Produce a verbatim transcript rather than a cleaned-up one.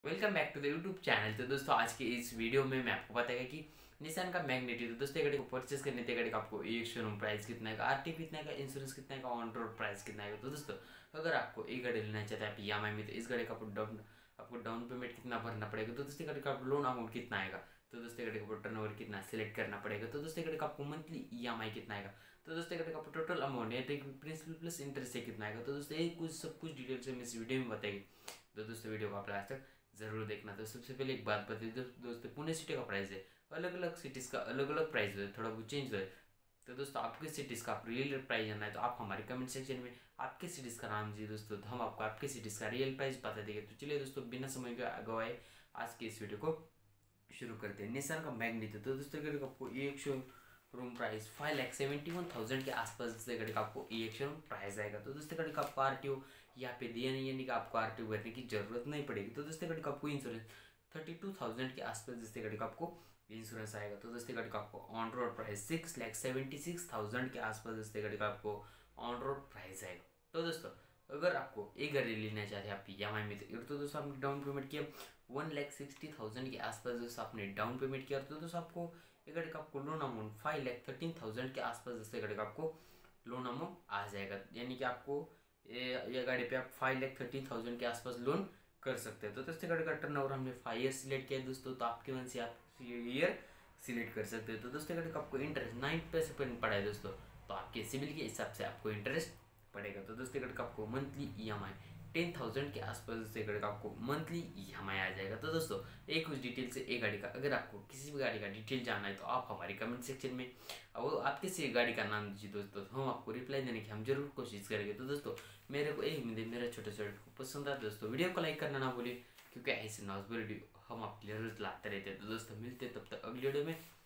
Welcome back to the YouTube channel. तो दोस्तों आज के इस वीडियो में मैं आपको बताएगा कि निसान का मैग्नेटी। तो दोस्तों गाड़ी को परचेस करने थे, गाड़ी का आपको एक शोरूम प्राइस कितना है, आरटी कितना है, इंश्योरेंस कितना है, ऑन रोड प्राइस कितना है। तो दोस्तों अगर आपको एक गाड़ी लेना चाहते हैं आप ई एम आई में, तो इस गाड़ी का आपको डाउन आपको डाउन पेमेंट कितना भरना पड़ेगा। तो दोस्तों गाड़ी का लोन अमाउंट कितना आएगा। तो दोस्तों गाड़ी का टर्न ओवर कितना सिलेक्ट करना पड़ेगा। तो दोस्तों गाड़ी का आपको मंथली ई एम आई कितना आएगा। तो दोस्तों गाड़ी का आपको टोटल अमाउंट है प्रिंसिपल प्लस इंटरेस्ट से कितना आएगा। तो दोस्तों ये कुछ सब कुछ डिटेल से मैं इस वीडियो में बताएगी। तो दोस्तों वीडियो को आप लास्ट तक जरूर देखना। तो सबसे पहले एक बात बता दो दोस्तों, पुणे सिटी का प्राइस है, अलग अलग सिटीज़ का अलग अलग प्राइस है, थोड़ा बहुत चेंज है। तो दोस्तों आपके सिटीज़ का आप रियल प्राइस जानना है तो आप हमारे कमेंट सेक्शन में आपके सिटीज़ का नाम दीजिए दोस्तों, तो हम आपको आपके सिटीज़ का रियल प्राइस बता देंगे। तो चलिए दोस्तों बिना समय के गवाए आज के इस वीडियो को शुरू करते हैं। निसान का मैग्नेट। तो दोस्तों गाड़ी का आपको एक showroom price five lakh seventy one thousand के आसपास से गाड़ी का आपको ई एक शोरूम प्राइस आएगा। तो दोस्तों गाड़ी का आपको आर टी ओ यहाँ पे दिया नहीं, यानी कि आपको आर टी ओ भरने की जरूरत नहीं पड़ेगी। तो दोस्तों गाड़ी का आपको इंश्योरेंस थर्टी टू थाउजेंड के आसपास जिससे गाड़ी का आपको इंश्योरेंस आएगा। तो दोस्तों गाड़ी का आपको on road price six lakh seventy six thousand के आसपास जिससे गाड़ी का आपको ऑन रोड प्राइस आएगा। तो दोस्तों अगर आपको एक गाड़ी लेना चाहते हैं आप ई एम आई में, तो दोस्तों आपने डाउन पेमेंट किया वन लैख सिक्सटी थाउजेंड के आसपास दोस्तों आपने डाउन पेमेंट किया। तो दोस्तों आपको ये गाड़ी का आपको loan amount five lakh thirteen thousand के आसपास जैसे गाड़ी का आपको लोन अमाउंट आ जाएगा, यानी कि आपको ये ये गाड़ी पे आप फाइव लैख थर्टीन थाउजेंड के आसपास लोन कर सकते हैं। तो दोस्तों गाड़ी का टर्न ओवर हमने फाइव ईयर सिलेक्ट किया है दोस्तों, तो आपके मन से आप ईयर सिलेक्ट कर सकते हैं। तो दोस्तों गाड़ी का आपको इंटरेस्ट नाइन परसेंट पड़ा है दोस्तों, तो आपके सिविल के हिसाब से आपको इंटरेस्ट पड़ेगा। तो दोस्तों गाड़ी का आपको monthly E M I ten thousand के आसपास से गाड़ी का आपको मंथली ई एम आई आ जाएगा। तो दोस्तों एक कुछ डिटेल से एक गाड़ी का अगर आपको किसी भी गाड़ी का डिटेल जानना है तो आप हमारे कमेंट सेक्शन में वो आपके से गाड़ी का नाम दीजिए दोस्तों, हम आपको रिप्लाई देने की हम जरूर कोशिश करेंगे। तो दोस्तों मेरे को एक उम्मीद मेरा छोटे छोटे को पसंद आता है दोस्तों, वीडियो को लाइक करना ना भूलिए, क्योंकि ऐसे नॉइस वीडियो हम आपके लिए रोज लाते रहते हैं। तो दोस्तों मिलते हैं तब तक अगली वीडियो में।